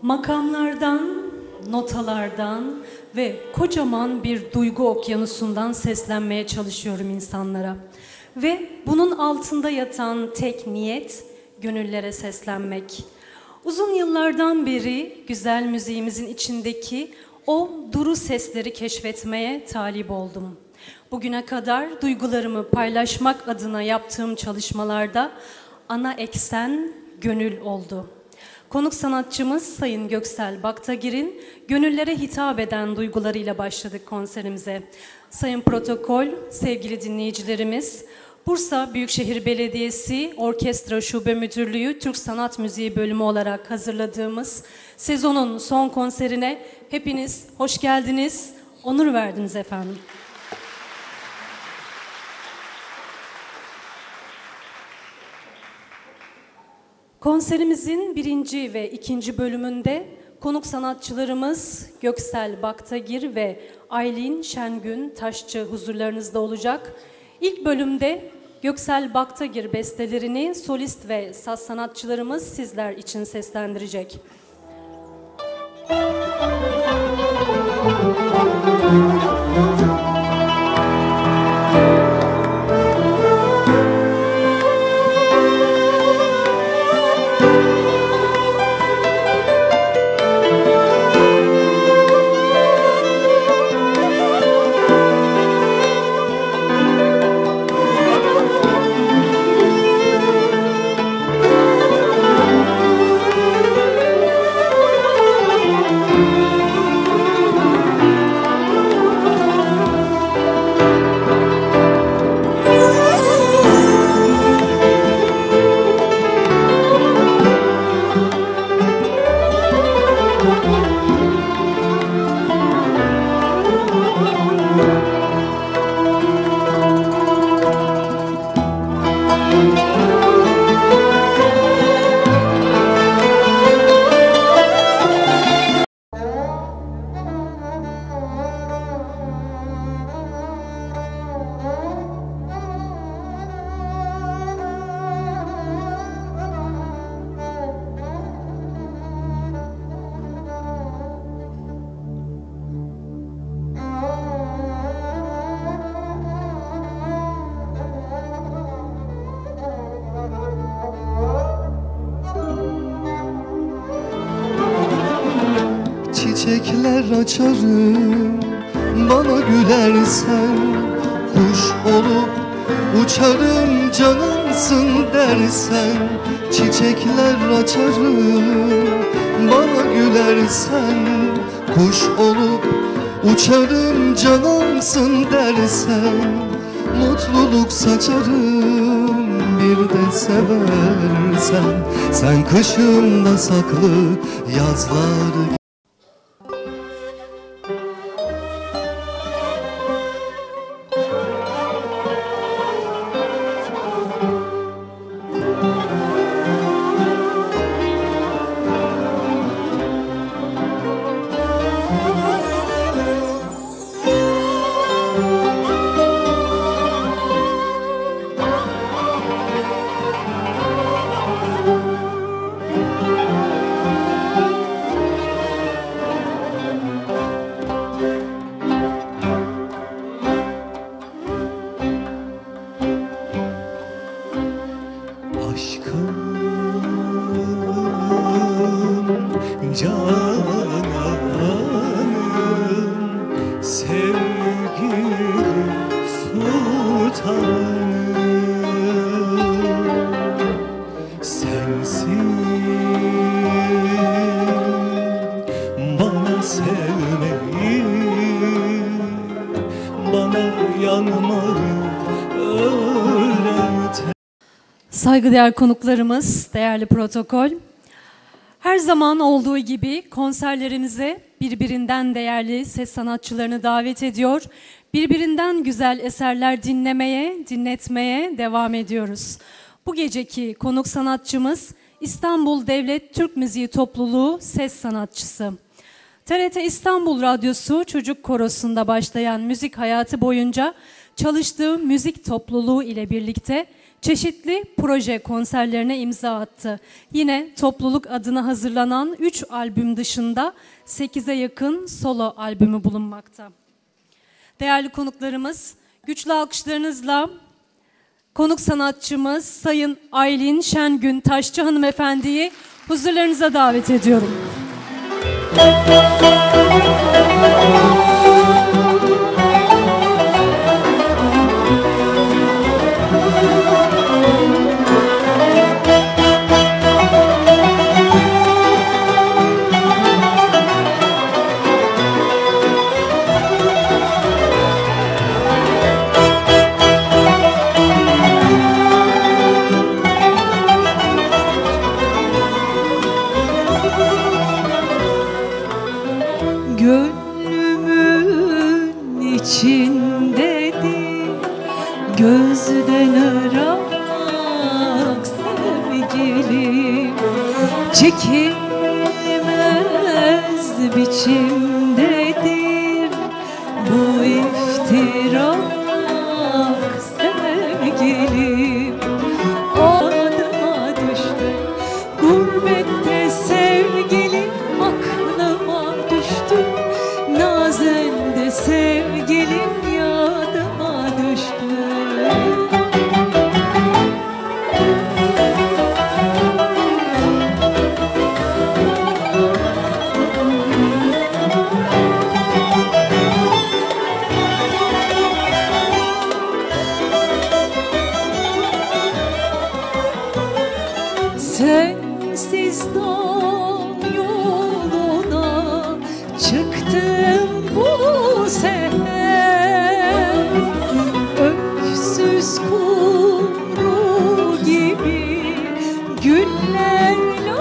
Makamlardan, notalardan ve kocaman bir duygu okyanusundan seslenmeye çalışıyorum insanlara. Ve bunun altında yatan tek niyet, gönüllere seslenmek. Uzun yıllardan beri güzel müziğimizin içindeki o duru sesleri keşfetmeye talip oldum. Bugüne kadar duygularımı paylaşmak adına yaptığım çalışmalarda ana eksen gönül oldu. Konuk sanatçımız Sayın Göksel Baktagir'in gönüllere hitap eden duygularıyla başladık konserimize. Sayın Protokol, sevgili dinleyicilerimiz, Bursa Büyükşehir Belediyesi Orkestra Şube Müdürlüğü Türk Sanat Müziği bölümü olarak hazırladığımız sezonun son konserine hepiniz hoş geldiniz, onur verdiniz efendim. Konserimizin birinci ve ikinci bölümünde konuk sanatçılarımız Göksel Baktagir ve Aylin Şengün Taşçı huzurlarınızda olacak. İlk bölümde Göksel Baktagir bestelerini solist ve saz sanatçılarımız sizler için seslendirecek. Çiçekler açarım, bana gülersen, kuş olup uçarım canımsın dersen. Çiçekler açarım, bana gülersen, kuş olup uçarım canımsın dersen. Mutluluk saçarım bir de seversen, sen kışımda saklı yazlar. Saygıdeğer konuklarımız, değerli protokol, her zaman olduğu gibi konserlerimize birbirinden değerli ses sanatçılarını davet ediyor. Birbirinden güzel eserler dinletmeye devam ediyoruz. Bu geceki konuk sanatçımız İstanbul Devlet Türk Müziği Topluluğu ses sanatçısı. TRT İstanbul Radyosu Çocuk Korosu'nda başlayan müzik hayatı boyunca çalıştığı müzik topluluğu ile birlikte çeşitli proje konserlerine imza attı. Yine topluluk adına hazırlanan 3 albüm dışında 8'e yakın solo albümü bulunmakta. Değerli konuklarımız, güçlü alkışlarınızla konuk sanatçımız Sayın Aylin Şengün Taşçı hanımefendiyi huzurlarınıza davet ediyorum. Gönlümün içindedir gözden ırak sevgilim, çekilmez biçimdedir bu iftirak sevgilim. Adıma düştü gurbette sevgilim, aklıma düştü nazende sevgilim, yadıma düştü. Sensiz dağ yoluna çıktım bu seher, öksüz kumru gibi güllerle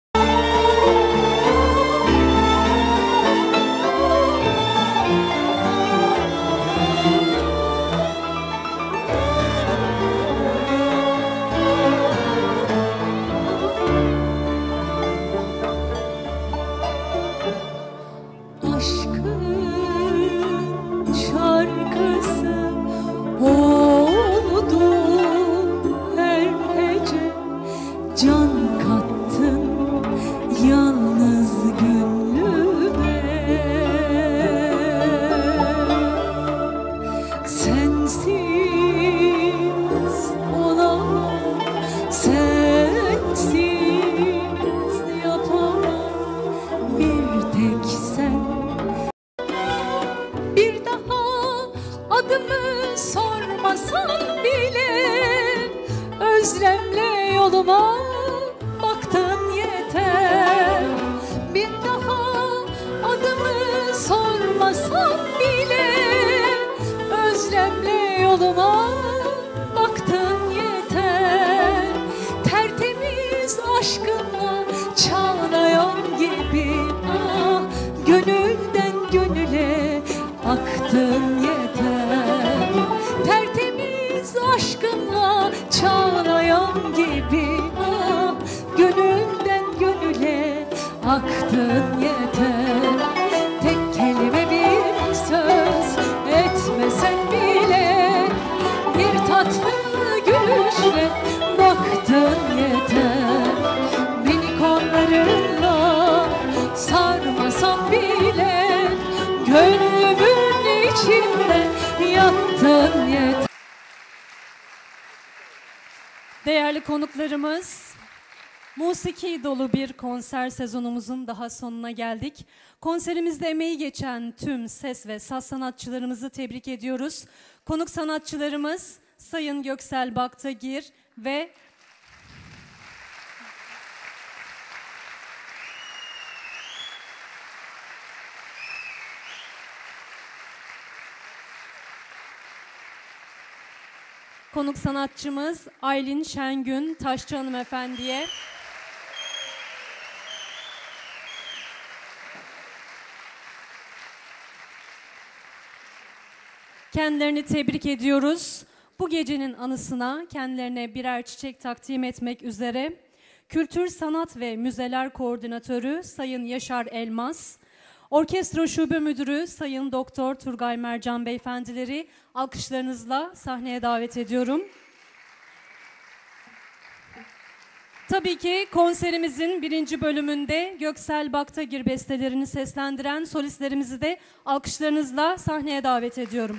aşkın şarkısı oldu her hece, can kattın yalnız gönlüme. Sensiz olamam, sensiz yapamam, bir tek sen. Bir daha adımı sormasan bile özlemle yoluma baktın yeter. Bir daha adımı sormasan bile özlemle yoluma baktın yeter. Tertemiz aşkınla çağlayan gibi ah, gönülden gönüle aktın yeter. Tertemiz aşkınla çağlayan gibi ah, gönülden gönüle aktın yeter. Tek kelime bir söz etmesen bile bir tatlı gülüşle baktın yeter. Beni kollarınla sarmasan bile gönlümün içinde yattın yeter. Değerli konuklarımız, musiki dolu bir konser sezonumuzun daha sonuna geldik. Konserimizde emeği geçen tüm ses ve saz sanatçılarımızı tebrik ediyoruz. Konuk sanatçılarımız Sayın Göksel Baktagir ve konuk sanatçımız Aylin Şengün Taşçı hanımefendiye kendilerini tebrik ediyoruz. Bu gecenin anısına kendilerine birer çiçek takdim etmek üzere Kültür, Sanat ve Müzeler Koordinatörü Sayın Yaşar Elmas, Orkestra Şube Müdürü Sayın Doktor Turgay Mercan beyefendileri alkışlarınızla sahneye davet ediyorum. Tabii ki konserimizin birinci bölümünde Göksel Baktagir bestelerini seslendiren solistlerimizi de alkışlarınızla sahneye davet ediyorum.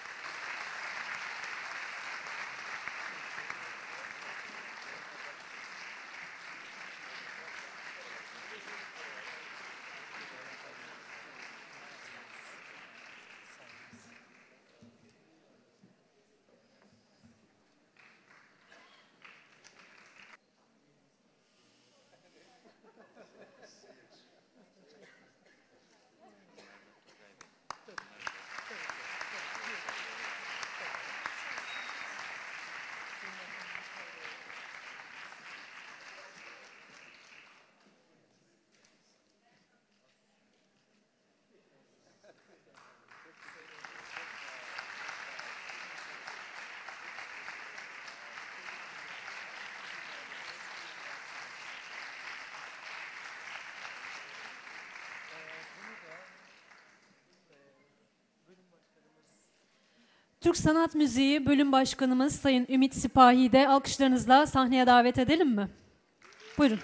Türk Sanat Müziği Bölüm Başkanımız Sayın Ümit Sipahi'yi de alkışlarınızla sahneye davet edelim mi? Buyurun.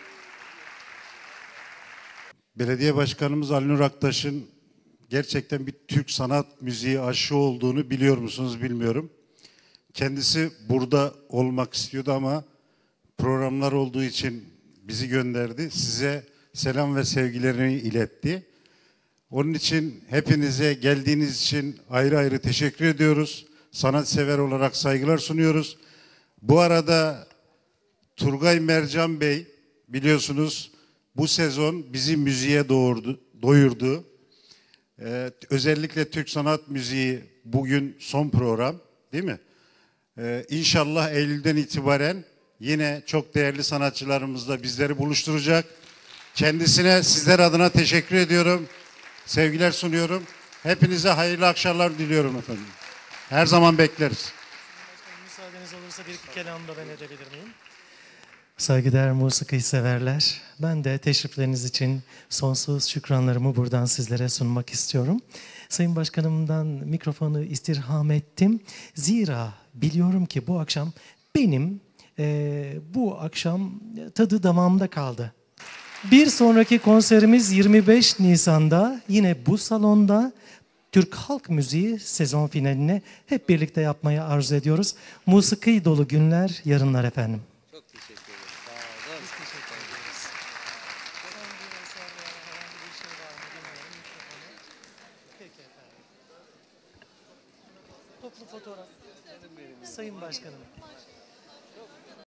Belediye Başkanımız Ali Nur Aktaş'ın gerçekten bir Türk sanat müziği aşığı olduğunu biliyor musunuz bilmiyorum. Kendisi burada olmak istiyordu ama programlar olduğu için bizi gönderdi. Size selam ve sevgilerini iletti. Onun için hepinize geldiğiniz için ayrı ayrı teşekkür ediyoruz. Sanatsever olarak saygılar sunuyoruz. Bu arada Turgay Mercan Bey biliyorsunuz bu sezon bizi müziğe doyurdu. Özellikle Türk Sanat Müziği bugün son program değil mi? İnşallah Eylül'den itibaren yine çok değerli sanatçılarımızla bizleri buluşturacak. Kendisine sizler adına teşekkür ediyorum. Sevgiler sunuyorum. Hepinize hayırlı akşamlar diliyorum efendim. Her zaman bekleriz. Müsaadeniz olursa bir iki kelam da ben edebilir miyim? Saygıdeğer musiki severler, ben de teşrifleriniz için sonsuz şükranlarımı buradan sizlere sunmak istiyorum. Sayın Başkanımdan mikrofonu istirham ettim. Zira biliyorum ki bu akşam benim bu akşam tadı damağımda kaldı. Bir sonraki konserimiz 25 Nisan'da yine bu salonda Türk Halk Müziği sezon finalini hep birlikte yapmayı arzu ediyoruz. Musiki dolu günler, yarınlar efendim. Çok teşekkür ederim. Sağ olun. Biz teşekkür ederiz. Herhangi bir eser veya herhangi bir şey var mı bilmiyorum. Mikrofonu. Peki efendim. Toplu fotoğraf. Sayın Başkanım.